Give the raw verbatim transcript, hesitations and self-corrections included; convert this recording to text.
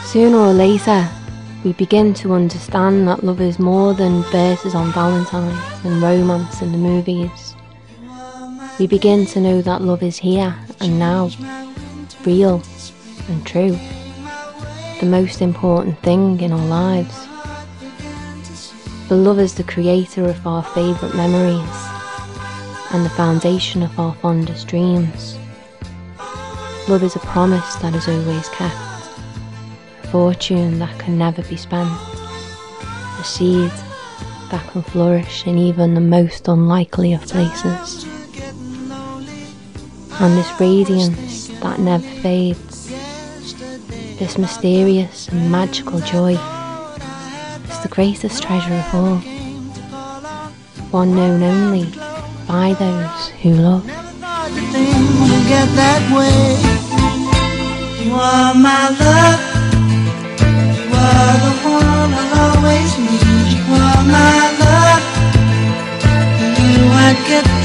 Sooner or later, we begin to understand that love is more than verses on Valentine's and romance in the movies. We begin to know that love is here and now, real and true, the most important thing in our lives. For love is the creator of our favourite memories and the foundation of our fondest dreams. Love is a promise that is always kept, a fortune that can never be spent, a seed that can flourish in even the most unlikely of places. And this radiance that never fades, this mysterious and magical joy, is the greatest treasure of all, one known only by those who love. You are my love, you are the one I'll always need. You are my love, and you I get